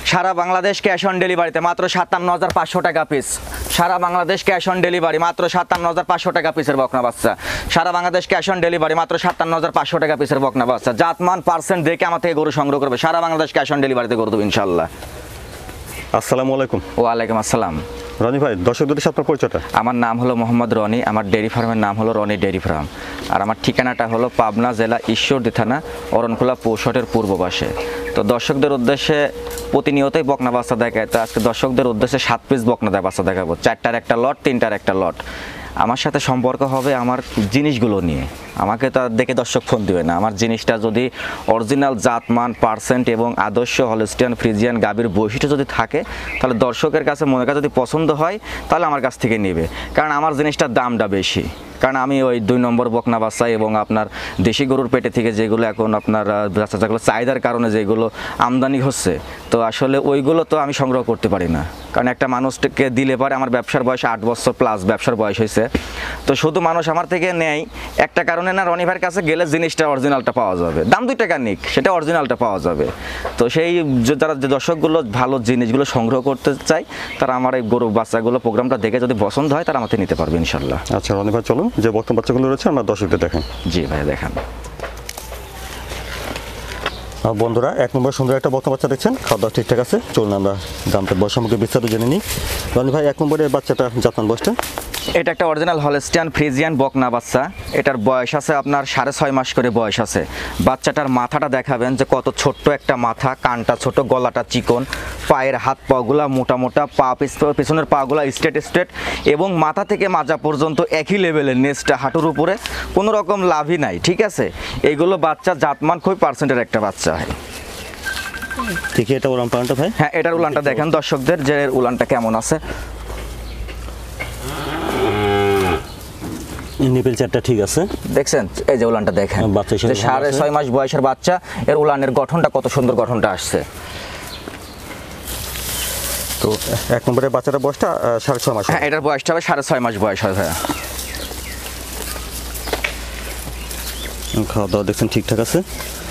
Sara Bangladesh cash on ডেলিভারিতে মাত্র 57,500 টাকা পিস। সারা বাংলাদেশ ক্যাশ অন ডেলিভারি মাত্র 57,500 টাকা পিসের বকনা বাচ্চা। সারা বাংলাদেশ ক্যাশ অন ডেলিভারি মাত্র 57,500 টাকা পিসের বকনা বাচ্চা। জাতমান পার্সেন্ট দেখে আমার থেকে গরু সংগ্রহ করবে, সারা বাংলাদেশ ক্যাশ অন ডেলিভারিতে করে দেবো ইনশাল্লাহ। আসসালামু আলাইকুম। ওয়ালাইকুম আসসালাম। রনি ভাই, দর্শকদের সাথে আপনার পরিচয়টা? আমার নাম হলো মোহাম্মদ রনি, আমার ডেয়ারি ফার্মের নাম হলো রনি ডেয়ারি ফার্ম, আর আমার ঠিকানাটা হলো পাবনা জেলা ঈশ্বরদী থানা অরণখোলা পৌষটের পূর্ব পাশে। তো দর্শকদের উদ্দেশ্যে প্রতিনিয়তই বকনা বাচ্চা দেখায়, তো আজকে দর্শকদের উদ্দেশ্যে 7 পিস বকনা বাচ্চা দেখাবো। 4টার একটা লট, 3টার একটা লট। আমার সাথে সম্পর্ক হবে আমার জিনিসগুলো নিয়ে। আমাকে তো দেখে দর্শক ফোন দিবে না। আমার জিনিসটা যদি অরিজিনাল জাতমান পার্সেন্ট এবং আদর্শ হলস্টিয়ান ফ্রিজিয়ান গাভীর বৈশিষ্ট্য যদি থাকে, তাহলে দর্শকের কাছে মনে কাছে যদি পছন্দ হয় তাহলে আমার কাছ থেকে নেবে। কারণ আমার জিনিসটার দামটা বেশি, কারণ আমি ওই 2 নম্বর বকনা বাচ্চা এবং আপনার দেশি গরুর পেটে থেকে যেগুলো এখন আপনার যেগুলো চাহিদার কারণে যেগুলো আমদানি হচ্ছে, তো আসলে ওইগুলো তো আমি সংগ্রহ করতে পারি না। কারণ একটা মানুষকে দিলে পরে, আমার ব্যবসার বয়স 8 বছর প্লাস ব্যবসার বয়স হয়েছে, তো শুধু মানুষ আমার থেকে নেয় একটা কারণে না, রনি ভাইয়ের কাছে গেলে জিনিসটা অরিজিনালটা পাওয়া যাবে, দাম 2 টাকা নিক, সেটা অরিজিনালটা পাওয়া যাবে। তো সেই যারা যে দর্শকগুলো ভালো জিনিসগুলো সংগ্রহ করতে চায়, তারা আমার এই গরু বাচ্চাগুলো প্রোগ্রামটা দেখে যদি পছন্দ হয়, তারা আমাকে নিতে পারবে ইনশাল্লাহ। আচ্ছা রনি ভাই, চলুন যে বকনা বাচ্চাগুলো রয়েছে আমরা দর্শকদের দেখাই। জি ভাই, দেখান। বন্ধুরা, 1 নম্বর সুন্দর একটা বকনা বাচ্চা দেখছেন, খাওয়া দাওয়া ঠিকঠাক আছে। চলুন আমরা দামটা বয়স সম্পর্কে বিস্তারিত জেনে নিই। রনি ভাই, 1 নম্বরের বাচ্চাটা জাতমান বয়সটা? এটা একটা অরিজিনাল হলস্টিয়ান ফ্রিজিয়ান বকনা বাচ্চা। এটার বয়স আছে আপনার 6.5 মাস করে বয়স আছে। বাচ্চাটার মাথাটা দেখাবেন যে কত ছোট্ট একটা মাথা, কানটা ছোট, গলাটা চিকন, পায়ের হাত পাগুলা মোটা মোটা, পেছনের পাগুলা স্ট্রেট এবং মাথা থেকে মাজা পর্যন্ত একই লেভেলের, নেসটা হাঁটুর উপরে, কোনো রকম লাভই নাই। ঠিক আছে, এইগুলো বাচ্চা জাতমান খুবই পার্সেন্টের একটা বাচ্চা হয়। ঠিক, এটা উলান পালানটা ভাই? হ্যাঁ, এটার উলানটা দেখেন দর্শকদের যে উলানটা কেমন আছে। নিপেল চারটা ঠিক আছে, দেখছেন? এই যে উলানটা দেখেন, বাচ্চা হিসেবে 6.5 মাস বয়সের বাচ্চা, এর উলানের গঠনটা কত সুন্দর গঠনটা আসছে। তো 1 নম্বরের বাচ্চাটার বয়সটা 6.5 মাস? হ্যাঁ, এটার বয়সটা হবে 6.5 মাস বয়স হয় ভাইয়া। খাওয়া দাওয়া দেখছেন ঠিকঠাক আছে।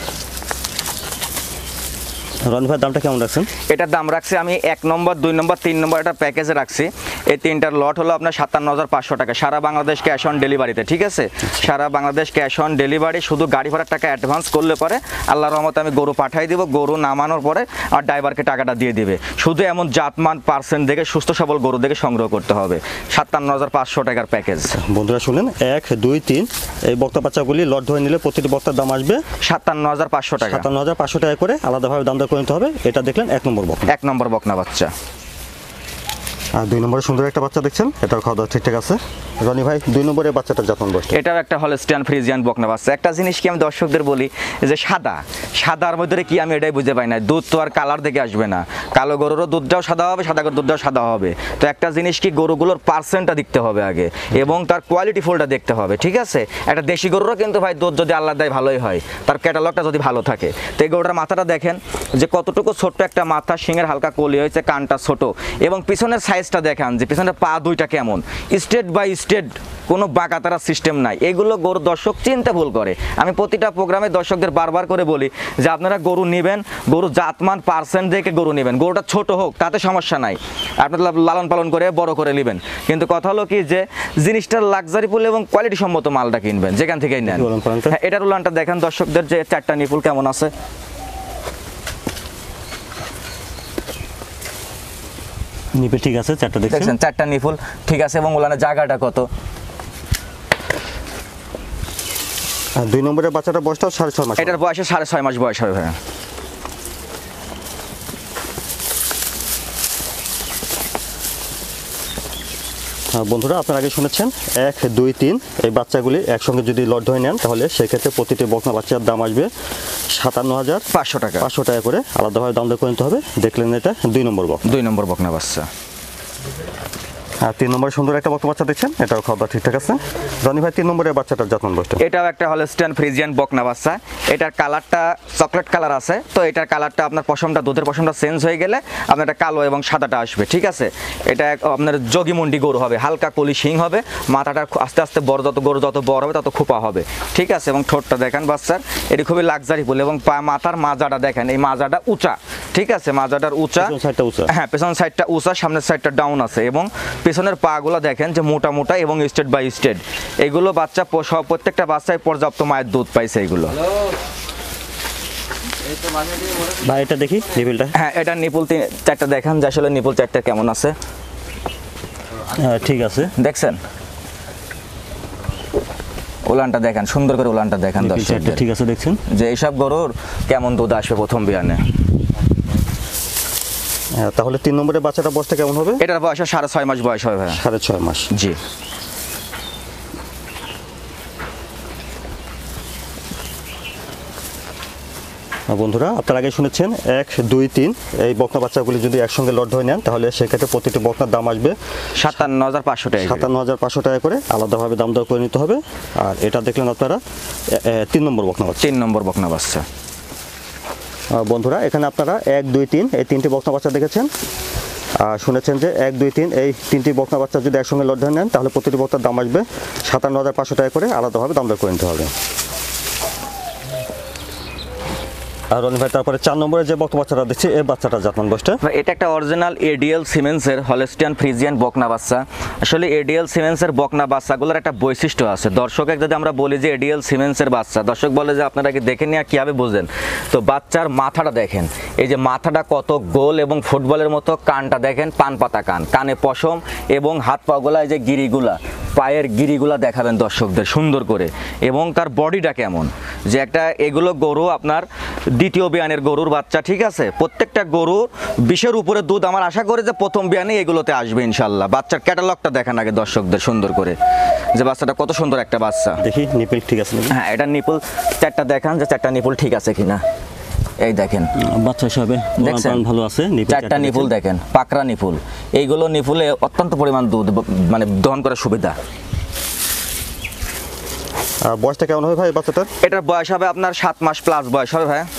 রনি ভাই, দামটা কেমন রাখছেন? এটার দাম রাখছি আমি 1 নম্বর, 2 নম্বর, 3 নম্বর একটা প্যাকেজে রাখছি। এই 3টার লট হলো আপনার 57,500 টাকা, সারা বাংলাদেশ ক্যাশ অন ডেলিভারিতে। ঠিক আছে, সারা বাংলাদেশ ক্যাশ অন ডেলিভারি। শুধু গাড়ি ভাড়ার টাকা অ্যাডভান্স করলে পরে আল্লাহর রহমতে আমি গরু পাঠাই দিব, গরু নামানোর পরে আর ড্রাইভারকে টাকাটা দিয়ে দিবে। শুধু এমন জাতমান পার্সেন্ট দেখে, সুস্থ সবল গরু দেখে সংগ্রহ করতে হবে। 57,500 টাকার প্যাকেজ। বন্ধুরা শুনেন, 1, 2, 3 এই বক্তা বাচ্চাগুলি লট ধরে নিলে প্রতিটি বক্তার দাম আসবে 57,500 টাকা। 57,500 টাকা করে আলাদাভাবে দাম দর করে নিতে হবে। এটা দেখলেন 1 নম্বর বকনা। 1 নম্বর বকনা বাচ্চা। আর 2 নম্বরে সুন্দর একটা বাচ্চা দেখছেন, এটাও খাওয়া দাওয়া ঠিকঠাক আছে। রনি ভাই, 2 নম্বরের বাচ্চাটার জাতমান বয়স? এটাও একটা হলস্টিয়ান ফ্রিজিয়ান বকনা বাচ্চা। একটা জিনিস কি আমি দর্শকদের বলি যে সাদার মধ্যে কি, আমি এটাই বুঝে পাই না। দুধ তো আর কালার দেখে আসবে না, কালো গরুরও দুধটাও সাদা হবে, সাদা গরুর দুধটাও সাদা হবে। তো একটা জিনিস কি, গরুগুলোর পার্সেন্টটা দেখতে হবে আগে এবং তার কোয়ালিটি ফুলটা দেখতে হবে। ঠিক আছে, একটা দেশি গরুরও কিন্তু ভাই দুধ যদি আল্লাহ দেয় ভালোই হয়, তার ক্যাটালগটা যদি ভালো থাকে। তো এই গরুটার মাথাটা দেখেন যে কতটুকু ছোট্ট একটা মাথা, শিঙের হালকা কলি হয়েছে, কানটা ছোট এবং পিছনের সাইজটা দেখেন যে পিছনের পা 2টা কেমন, স্ট্রেট বাই স্ট্রেট, কোনো বাঁকাতারা সিস্টেম নাই। এগুলো গরু দর্শক চিন্তা ভুল করে। আমি প্রতিটা প্রোগ্রামে দর্শকদের বারবার করে বলি যে আপনারা গরু নেবেন, গরু জাতমান পার্সেন্ট দেখে গরু নেবেন। গরুটা ছোট হোক তাতে সমস্যা নাই, আপনার লালন পালন করে বড় করে নেবেন, কিন্তু কথা হলো কি যে জিনিসটার লাক্সারিফুল এবং কোয়ালিটি সম্মত মালটা কিনবেন যেখান থেকেই নেন। হ্যাঁ, এটার উলানটা দেখেন দর্শকদের যে 4টা নিপুল কেমন আছে। নিপেল ঠিক আছে, 4টা দেখছেন? 4টা নিপুল ঠিক আছে এবং উলানের জায়গাটা কত। আর 2 নম্বরের বাচ্চাটার বয়সটা 6.5 মাস? এটার বয়সে 6.5 মাস বয়স হবে ভাইয়া। বন্ধুরা, আপনারা আগে শুনেছেন 1, 2, 3 এই বাচ্চাগুলি একসঙ্গে যদি লট ধরে নেন, তাহলে সেক্ষেত্রে প্রতিটি বকনা বাচ্চার দাম আসবে 57,500 টাকা। 500 টাকা করে আলাদাভাবে দাম দর করে নিতে হবে। দেখলেন, এটা 2 নম্বর বকনা। 2 নম্বর বকনা বাচ্চা। আর 3 নম্বরে সুন্দর একটা বকনা বাচ্চা দেখছেন, এটাও খাওয়া দাওয়া ঠিকঠাক আছে। রনি ভাই, 3 নম্বরের বাচ্চাটার জাতমান বয়সটা? এটাও একটা হলস্টিয়ান ফ্রিজিয়ান বকনা বাচ্চা। এটার কালারটা চকলেট কালার আছে। তো এটার কালারটা আপনার পশমটা, দুধের পশমটা চেঞ্জ হয়ে গেলে আপনার একটা কালো এবং সাদাটা আসবে। ঠিক আছে, এটা আপনার জগিমন্ডি গরু হবে, হালকা কলি শিং হবে, মাথাটা আস্তে আস্তে বড়, গরু যত বড় হবে তত খোপা হবে। ঠিক আছে, এবং ঠোঁটটা দেখেন বাচ্চার, এটি খুবই লাক্সারিফুল এবং মাথার মাজাটা দেখেন, এই মাজাটা উঁচা। ঠিক আছে, মাজাটার উঁচা, পেছন সাইডটা উঁচা। হ্যাঁ পেছন সাইডটা উঁচা, সামনের সাইডটা ডাউন আছে এবং পেছনের পাগুলো দেখেন যে মোটা মোটা এবং স্টেট বাই স্টেট। এগুলো বাচ্চা প্রত্যেকটা বাচ্চায় পর্যাপ্ত মায়ের দুধ পাইছে এগুলো। ভাই এটা দেখি নিপিলটা। হ্যাঁ এটা নিপুল চারটা দেখেন যে আসলে নিপুল চারটা কেমন আছে। হ্যাঁ ঠিক আছে, দেখছেন উলানটা দেখেন, সুন্দর করে উলানটা দেখেন নিপিল চারটা দর্শকদের, ঠিক আছে দেখছেন। যে এইসব গরুর কেমন দুধ আসবে প্রথম বিয়ানে। হ্যাঁ, তাহলে 3 নম্বরের বাচ্চাটা বয়সটা কেমন হবে? এটার বয়স 6.5 মাস বয়স হবে ভাই। 6.5 মাস। জি। বন্ধুরা আপনারা আগে শুনেছেন 1, 2, 3 এই বকনা বাচ্চাগুলি যদি একসঙ্গে লট ধরে নেন তাহলে সেক্ষেত্রে প্রতিটি বকনার দাম আসবে 57,500 টাকা। 57,500 টাকা করে, আলাদাভাবে দাম দর করে নিতে হবে। আর এটা দেখলেন আপনারা 3 নম্বর বকনা বাচ্চা। 3 নম্বর বকনা বাচ্চা। বন্ধুরা এখানে আপনারা 1, 2, 3 এই 3টি বকনা বাচ্চা দেখেছেন আর শুনেছেন যে 1, 2, 3 এই 3টি বকনা বাচ্চা যদি একসঙ্গে লট ধরে নেন তাহলে প্রতিটি বকনার দাম আসবে 57,500 টাকা করে, আলাদাভাবে দাম দর করে নিতে হবে। আর রনি ভাই তারপরে 4 নম্বরে যে বকনা বাচ্চাটা দেখছি এই বাচ্চাটা জাতমান বয়সটা? এটা একটা অরিজিনাল এডিএল সিমেন্সের হলস্টিয়ান ফ্রিজিয়ান বকনা বাচ্চা। আসলে এডিএল সিমেন্সের বকনা বাচ্চাগুলোর একটা বৈশিষ্ট্য আছে। দর্শক যদি আমরা বলি যে এডিএল সিমেন্সের বাচ্চা, দর্শক বলে যে আপনারা কি দেখেন না কীভাবে বোঝেন, তো বাচ্চার মাথাটা দেখেন, এই যে মাথাটা কত গোল এবং ফুটবলের মতো, কানটা দেখেন পান পাতা কান, কানে পশম এবং হাত পাগুলা এই যে গিরিগুলা, পায়ের গিরিগুলা দেখাবেন দর্শকদের সুন্দর করে, এবং তার বডিটা কেমন, যে একটা এগুলো গরু আপনার দ্বিতীয় বিয়ানের গরুর বাচ্চা, ঠিক আছে। প্রত্যেকটা গরু 20-এর উপরে দুধ আমার আশা করি যে প্রথম বিয়ানে এগুলোতে আসবে ইনশাল্লাহ। বাচ্চার ক্যাটালগটা দেখেন আগে দর্শকদের সুন্দর করে, যে বাচ্চাটা কত সুন্দর একটা বাচ্চা। দেখি নিপিল ঠিক আছে নাকি? হ্যাঁ এটা নিপুল চারটা দেখান যে চারটা নিপুল ঠিক আছে কিনা, এই দেখেন বাচ্চা হিসাবে দেখছেন? ভালো আছে। চারটা নিপুল দেখেন, পাকড়া নিপুল। এইগুলো নিপুলে অত্যন্ত পরিমাণ দুধ মানে দহন করার সুবিধা। আর বয়সটা কেমন হবে ভাই বাচ্চাটার? এটার বয়স হবে আপনার 7 মাস প্লাস বয়স হবে ভাই।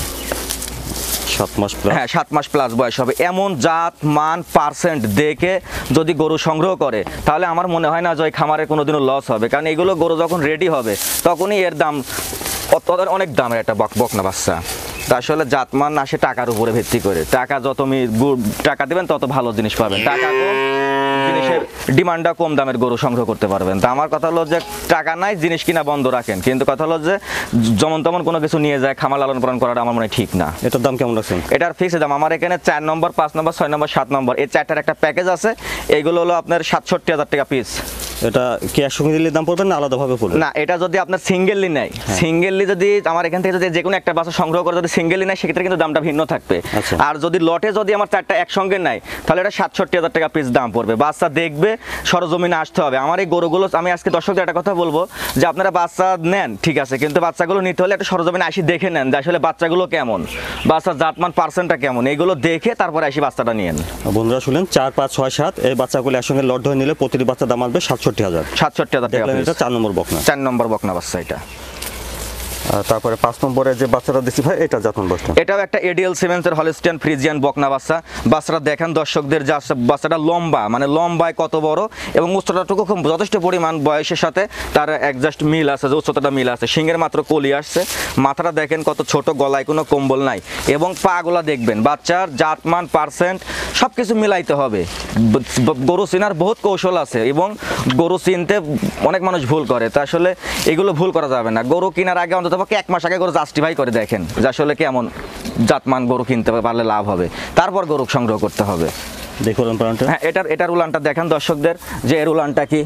7 মাস প্লাস। হ্যাঁ 7 মাস প্লাস বয়স হবে। এমন জাত মান পার্সেন্ট দেখে যদি গরু সংগ্রহ করে তাহলে আমার মনে হয় না যে ওই খামারে কোনোদিনও লস হবে, কারণ এগুলো গরু যখন রেডি হবে তখনই এর দাম অনেক দামের একটা বকনা বাচ্চা। তা আসলে জাতমান আসে টাকার উপরে ভিত্তি করে, টাকা যত টাকা দেবেন তত ভালো জিনিস পাবেন, টাকা কম জিনিসের ডিমান্ডটা কম দামের গরু সংগ্রহ করতে পারবেন। তা আমার কথা হলো যে টাকা নাই জিনিস কিনা বন্ধ রাখেন, কিন্তু কথা হলো যে যেমন তেমন কোনো কিছু নিয়ে যায় খামার লালন পালন করাটা আমার মনে হয় ঠিক না। এটার দাম কেমন রাখছেন? এটার ফিক্সড দাম আমার এখানে 4 নম্বর, 5 নম্বর, 6 নম্বর, 7 নম্বর এই চারটার একটা প্যাকেজ আছে। এইগুলো হলো আপনার 67,000 টাকা পিস। এটা কি একসঙ্গে দিলে দাম পড়বে না আলাদাভাবে পড়বে? না, এটা যদি আপনার সিঙ্গেললি নেয়, সিঙ্গেললি যদি আমার এখান থেকে যদি যে কোনো একটা বাচ্চা সংগ্রহ করে যদি সিঙ্গেললি নেয় সেক্ষেত্রে কিন্তু দামটা ভিন্ন থাকবে। আচ্ছা। আর যদি লটে যদি আমার চারটা একসঙ্গে নেয় তাহলে এটা 67,000 টাকা পিস দাম পড়বে। বাচ্চা দেখবে, সরজমিনে আসতে হবে। আমার এই গরুগুলো আমি আজকে দর্শকদের একটা কথা বলবো যে আপনারা বাচ্চা নেন ঠিক আছে, কিন্তু বাচ্চাগুলো নিতে হলে একটা সরজমিনে আসি দেখে নেন যে আসলে বাচ্চাগুলো কেমন, বাচ্চার জাতমান পার্সেন্টটা কেমন, এইগুলো দেখে তারপরে আসি বাচ্চাটা নিয়েন। বন্ধুরা শুনলেন 4, 5, 6, 7 এই বাচ্চাগুলো একসঙ্গে লট ধরে নিলে প্রতিটি বাচ্চার দাম আসবে 67,000। 67,000 টাকা দেখলেন পিস। এটা 4 নম্বর বকনা। 4 নম্বর বকনা বাচ্চা এটা। আর তারপরে 5 নম্বরে যে বাচ্চাটা দিচ্ছি ভাই এটা জাতমান বকনা। এটাও একটা এডিএল সিমেন্সের হলস্টিয়ান ফ্রিজিয়ান বকনা বাচ্চা। বাচ্চাটা দেখেন দর্শকদের, যে বাচ্চাটা লম্বা মানে লম্বায় কত বড় এবং উচ্চতাটুকু খুব যথেষ্ট পরিমাণ বয়সের সাথে তার অ্যাডজাস্ট মিল আছে, যে উচ্চতাটা মিল আছে। সিংহের মাত্র কলি আসছে, মাথাটা দেখেন কত ছোট, গলায় কোনো কম্বল নাই এবং পাগুলা দেখবেন। বাচ্চার জাতমান পার্সেন্ট সব কিছু মিলাইতে হবে। গরু চেনার বহুত কৌশল আছে এবং গরু চিনতে অনেক মানুষ ভুল করে, তা আসলে এগুলো ভুল করা যাবে না। গরু কেনার আগে অন্তত 1 মাস আগে গরু জাস্টিফাই করে দেখেন যে আসলে কেমন জাতমান গরু কিনতে পারলে লাভ হবে, তারপর গরু সংগ্রহ করতে হবে। দেখুন প্রাণটা। হ্যাঁ এটার উলানটা দেখেন দর্শকদের, যে এর উলানটা কি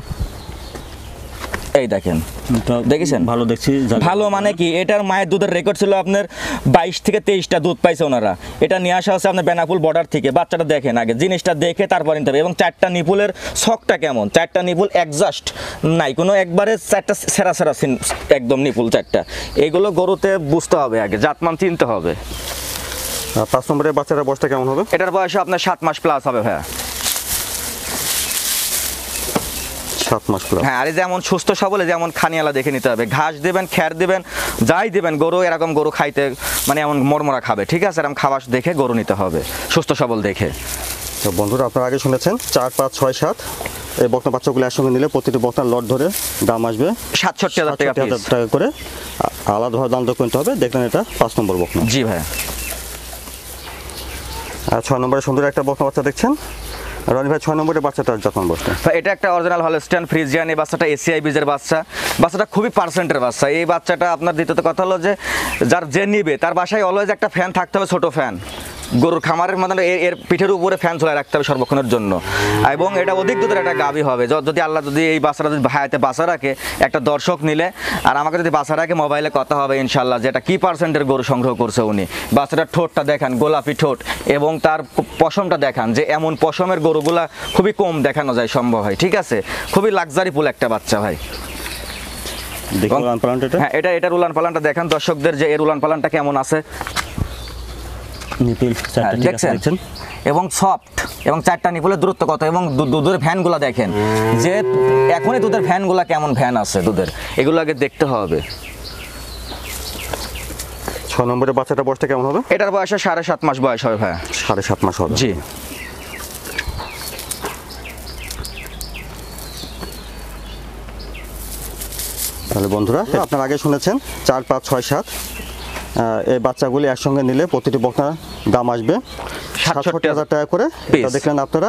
এই দেখেন, দেখেছেন? ভালো দেখছি। ভালো মানে কি, এটার মায়ের দুধের রেকর্ড ছিল আপনার 22 থেকে 23টা দুধ পাইছে ওনারা। এটা নিয়ে আসা হচ্ছে আপনার বেনাপুল বর্ডার থেকে। বাচ্চাটা দেখেন আগে, জিনিসটা দেখে তারপর নিতে হবে। এবং 4টা নিপুলের ছকটা কেমন, 4টা নিপুল অ্যাডজাস্ট নাই, কোনো একবারে 4টা সেরা সেরা একদম নিপুল 4টা। এগুলো গরুতে বুঝতে হবে আগে, জাতমান চিনতে হবে। 5 নম্বরের বাচ্চাটার বয়সটা কেমন হবে? এটার বয়স আপনার 7 মাস প্লাস হবে ভাইয়া। 7 মাস প্লাস। হ্যাঁ, আর যেমন সুস্থ সবলে যেমন খানিয়ালা দেখে নিতে হবে। ঘাস দেবেন, খ্যার দেবেন, যাই দেবেন, গরু এরকম গরু খাইতে মানে এমন মরমরা খাবে, ঠিক আছে? এরকম খাবার দেখে গরু নিতে হবে, সুস্থ সবল দেখে। তো বন্ধুরা আপনারা আগে শুনেছেন 4, 5, 6, 7 এই বকনা বাচ্চাগুলো একসঙ্গে নিলে প্রতিটি বকনার লট ধরে দাম আসবে 67,000 টাকা পিস। 67,000 টাকা করে, আলাদাভাবে দাম দর করতে হবে। দেখলেন এটা 5 নম্বর বকনা। জি ভাই। আর 6 নম্বরে সুন্দর একটা বকনা বাচ্চা দেখছেন রনি ভাই। 6 নম্বরে বাচ্চাটার যত্ন বসতে তো এটা একটা অরিজিনাল হলস্টাইন ফ্রিজিয়ান। এই বাচ্চাটা এসিআই বীজের বাচ্চা। বাচ্চাটা খুবই পার্সেন্টের বাচ্চা। এই বাচ্চাটা আপনার দ্বিতীয়ত কথা হলো যে যে নিবে তার বাসায় অলওয়েজ একটা ফ্যান থাকতে হবে, ছোট ফ্যান। গরুর খামারের মধ্যে এর পিঠের উপরে ফ্যান ঝুলায় রাখতে হবে সর্বক্ষণের জন্য। এবং এটা অধিক দুধের একটা গাভী হবে। যদি আল্লাহ যদি এই বাচ্চাটা যদি হায়াতে বাঁচা রাখে, একটা দর্শক নিলে আর আমাকে যদি বাঁচা রাখে, মোবাইলে কথা হবে ইনশাল্লাহ যে এটা কী পার্সেন্টের গরু সংগ্রহ করছে উনি। বাচ্চাটার ঠোঁটটা দেখান, গোলাপি ঠোঁট, এবং তার পশমটা দেখান যে এমন পশমের গরুগুলা খুবই কম দেখানো যায় সম্ভব হয়। ঠিক আছে, খুবই লাক্সারি ফুল একটা বাচ্চা ভাই। দেখুন উলান পালানটা। হ্যাঁ, এটার উলান পালানটা দেখান দর্শকদের যে এর উলান পালানটা কেমন আছে। নিপিল চারটা ঠিক আছে দেখছেন, এবং সফট, এবং 4টা নিপুলের দূরত্ব কত, এবং দুধের ফ্যানগুলো দেখেন যে এখনই দুধের ফ্যানগুলো কেমন ফ্যান আছে দুধের, এগুলো আগে দেখতে হবে। 6 নম্বরে বাচ্চাটা বয়সটা কেমন হবে? এটার বয়সে 7.5 মাস বয়স হবে ভাই। 7.5 মাস হবে। জি। তাহলে বন্ধুরা আপনারা আগে শুনেছেন 4, 5, 6, 7 এই বাচ্চাগুলি একসঙ্গে নিলে প্রতিটি বকনার দাম আসবে 67,000 টাকা করে। এটা দেখলেন আপনারা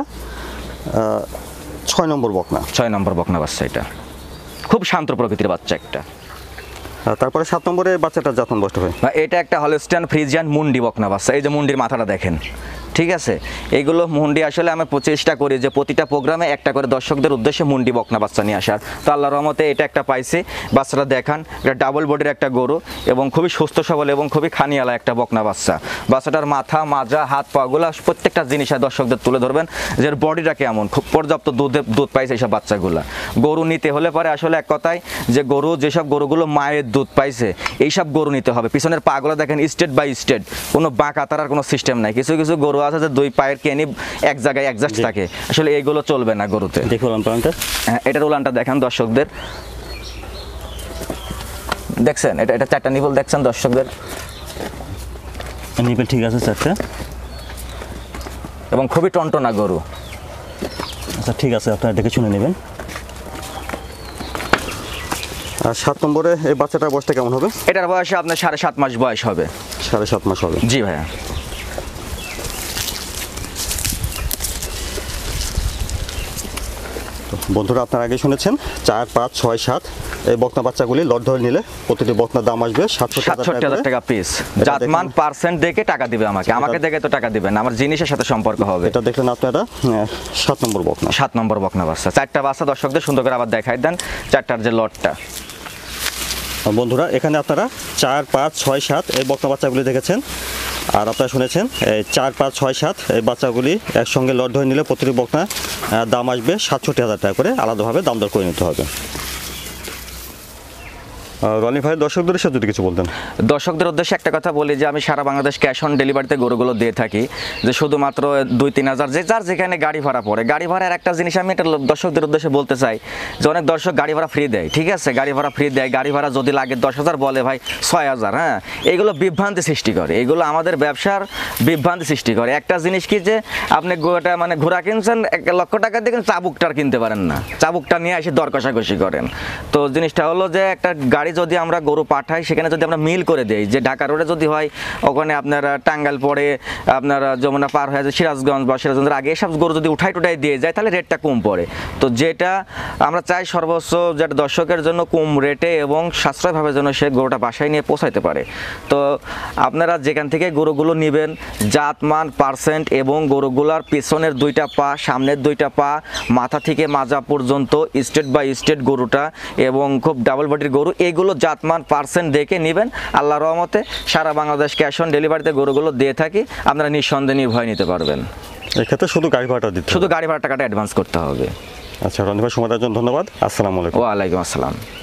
6 নম্বর বকনা। 6 নম্বর বকনা বাচ্চা। এটা খুব শান্ত প্রকৃতির বাচ্চা একটা। তারপরে 7 নম্বরে বাচ্চাটার যত্ন বসতে হয়। এটা একটা হলস্টাইন ফ্রিজিয়ান মুন্ডি বকনা বাচ্চা। এই যে মুন্ডির মাথাটা দেখেন, ঠিক আছে। এইগুলো মুন্ডি আসলে আমি চেষ্টা করি যে প্রতিটা প্রোগ্রামে একটা করে দর্শকদের উদ্দেশ্যে মুন্ডি বকনা বাচ্চা নিয়ে আসার। তো আল্লাহর রহমতে এটা একটা পাইছি। বাচ্চাটা দেখান, এটা ডাবল বডির একটা গরু এবং খুবই সুস্থ সবল এবং খুবই খানিয়ালা একটা বকনা বাচ্চা। বাচ্চাটার মাথা, মাজা, হাত পাগুলো প্রত্যেকটা জিনিস দর্শকদের তুলে ধরবেন যে এর বডিটা কেমন। খুব পর্যাপ্ত দুধ পাইছে এইসব বাচ্চাগুলা। গরু নিতে হলে পরে আসলে এক কথায় যে গরু, যেসব গরুগুলো মায়ের দুধ পাইছে এইসব গরু নিতে হবে। পিছনের পাগুলো দেখেন স্টেট বাই স্টেট, কোনো বাঁকা তারার কোনো সিস্টেম নাই। কিছু কিছু গরু আছে যে 2 পায়ের কেনি এক জায়গায় অ্যাডজাস্ট থাকে, আসলে এইগুলো চলবে না গরুতে। দেখুন উলান পালানটা। হ্যাঁ, এটার উলানটা দেখান দর্শকদের। দেখছেন এটা 4টা নিপুল দেখছেন দর্শকদের। নিপিল ঠিক আছে 4টা, এবং খুবই টনটনা গরু। আচ্ছা ঠিক আছে, আপনারা দেখে শুনে নেবেন। আর 7 নম্বরে এই বাচ্চাটার বয়সটা কেমন হবে? এটার বয়সে আপনার 7.5 মাস বয়স হবে। 7.5 মাস হবে। জি ভাইয়া। বন্ধুরা আপনারা আগে শুনেছেন 4, 5, 6, 7 এই বকনা বাচ্চাগুলি লট ধরে নিলে প্রতিটি বকনার দাম আসবে 67,000 টাকা পিস। জাতমান পার্সেন্ট দেখে টাকা দিবে আমাকে দেখে তো টাকা দিবেন, আমার জিনিসের সাথে সম্পর্ক হবে। এটা দেখলেন আপনারা 7 নম্বর বকনা। 7 নম্বর বকনা বাচ্চা। 4টা বাচ্চা দর্শকদের সুন্দর করে আবার দেখাই দেন 4টার যে লটটা। বন্ধুরা এখানে আপনারা 4, 5, 6, 7 এই বকনা বাচ্চাগুলি দেখেছেন, আর আপনারা শুনেছেন 4, 5, 6, 7 এই বাচ্চাগুলি একসঙ্গে লট ধরে নিলে প্রতিটি বকনা দাম আসবে 67,000 টাকা করে। আলাদাভাবে দাম দর করে নিতে হবে। রনি ভাই দর্শকদের সাথে যদি কিছু বলতেন। দর্শকদের উদ্দেশ্যে একটা কথা বলি যে আমি সারা বাংলাদেশ ক্যাশ অন ডেলিভারিতে গরুগুলো দিয়ে থাকি, যে শুধুমাত্র 2-3 হাজার যে যার যেখানে গাড়ি ভাড়া পড়ে। গাড়ি ভাড়ার একটা জিনিস আমি এটা দর্শকদের উদ্দেশ্যে বলতে চাই যে অনেক দর্শক গাড়ি ভাড়া ফ্রি দেয়, ঠিক আছে, গাড়ি ভাড়া ফ্রি দেয়। গাড়ি ভাড়া যদি লাগে 10,000 বলে ভাই 6,000। হ্যাঁ, এগুলো বিভ্রান্তি সৃষ্টি করে, এগুলো আমাদের ব্যবসার বিভ্রান্তি সৃষ্টি করে। একটা জিনিস কি যে আপনি ঘোড়া কিনছেন 1 লক্ষ টাকা দিয়ে, কিন্তু চাবুকটার কিনতে পারেন না, চাবুকটা নিয়ে এসে দর কষাকষি করেন। তো জিনিসটা হলো যে একটা গাড়ি যদি আমরা গরু পাঠাই, সেখানে যদি আমরা মিল করে দেই, যে ঢাকা রোডে যদি হয় ওখানে আপনার টাঙ্গাইল পড়ে, আপনার যমুনা পার হয়ে যায় সিরাজগঞ্জ বা সিরাজগঞ্জের আগে এসব গরু যদি উঠাই দিয়ে যায় তাহলে রেটটা কম পড়ে। তো যেটা আমরা চাই সর্বোচ্চ যেটা দর্শকের জন্য কম রেটে এবং সাশ্রয়ভাবে যেন সে গরুটা বাসায় নিয়ে পৌঁছাইতে পারে। তো আপনারা যেখান থেকে গরুগুলো নেবেন জাতমান পার্সেন্ট এবং গরুগুলার পেছনের 2টা পা, সামনের 2টা পা, মাথা থেকে মাজা পর্যন্ত স্টেট বাই স্টেট গরুটা এবং খুব ডাবল বডির গরু, এগুলো জাতমান পার্সেন্ট দেখে নেবেন। আল্লাহর রহমতে সারা বাংলাদেশ ক্যাশ অন ডেলিভারিতে গরুগুলো দিয়ে থাকি, আপনারা নিঃসন্দেহে নির্ভয় নিতে পারবেন। এক্ষেত্রে শুধু গাড়ি ভাড়াটা দিতে হবে। শুধু গাড়ি ভাড়া টাকাটা অ্যাডভান্স করতে হবে। আচ্ছা রনি ভাই সময় দেওয়ার জন্য ধন্যবাদ। আসসালামু আলাইকুম। ওয়ালাইকুম আসসালাম।